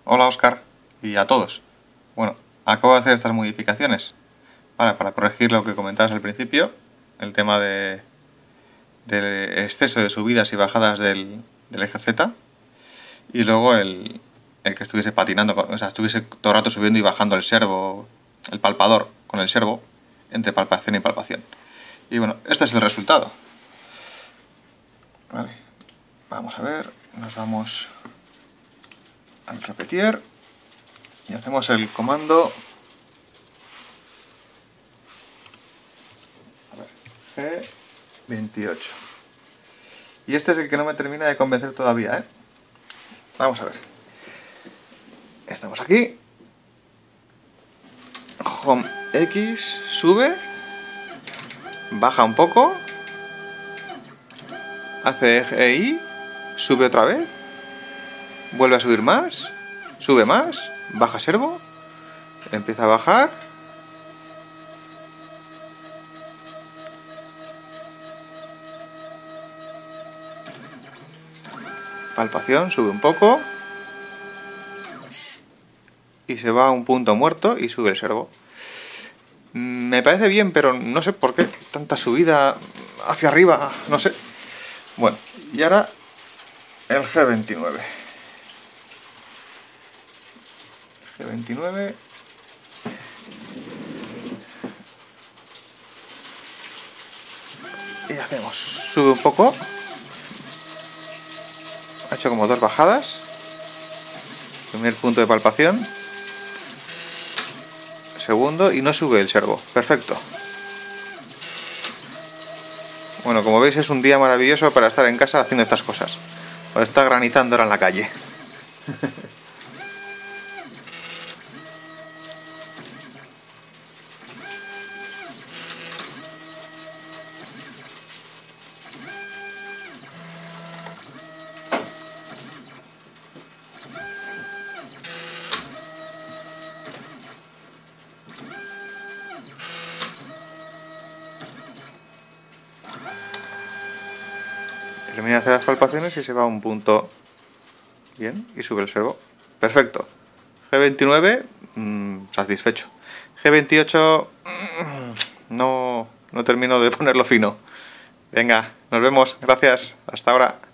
Hola Oscar y a todos. Bueno, acabo de hacer estas modificaciones para corregir lo que comentabas al principio, el tema del exceso de subidas y bajadas del eje Z, y luego el que estuviese patinando, o sea, estuviese todo el rato subiendo y bajando el servo, el palpador con el servo, entre palpación y palpación. Y bueno, este es el resultado. Vale, vamos a ver, nos vamos al repetir y hacemos el comando G28. Y este es el que no me termina de convencer todavía, ¿eh? Vamos a ver. Estamos aquí. Home X sube, baja un poco, hace eje Y, sube otra vez, vuelve a subir más, sube más, baja servo, empieza a bajar, palpación, sube un poco y se va a un punto muerto y sube el servo. Me parece bien, pero no sé por qué tanta subida hacia arriba, no sé. Bueno, y ahora el G29. G29. Y hacemos, sube un poco. Ha hecho como dos bajadas. Primer punto de palpación. Segundo, y no sube el servo. Perfecto. Bueno, como veis es un día maravilloso para estar en casa haciendo estas cosas. Ahora está granizando ahora en la calle. Termina de hacer las palpaciones y se va a un punto bien y sube el servo. Perfecto. G29, satisfecho. G28, no termino de ponerlo fino. Venga, nos vemos. Gracias. Hasta ahora.